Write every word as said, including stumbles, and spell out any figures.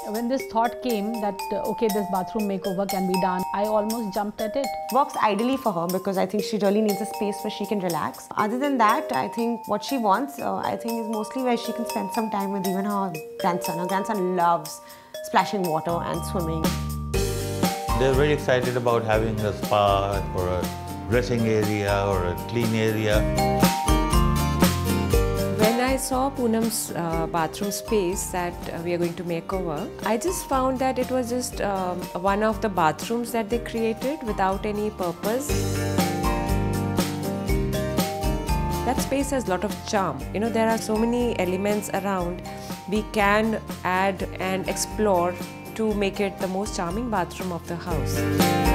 When this thought came that, uh, okay, this bathroom makeover can be done, I almost jumped at it. Works ideally for her because I think she really needs a space where she can relax. Other than that, I think what she wants, uh, I think is mostly where she can spend some time with even her grandson. Her grandson loves splashing water and swimming. They're very excited about having a spa or a dressing area or a clean area. When I saw Poonam's uh, bathroom space that uh, we are going to make over, I just found that it was just um, one of the bathrooms that they created without any purpose. That space has a lot of charm. You know, there are so many elements around. We can add and explore to make it the most charming bathroom of the house.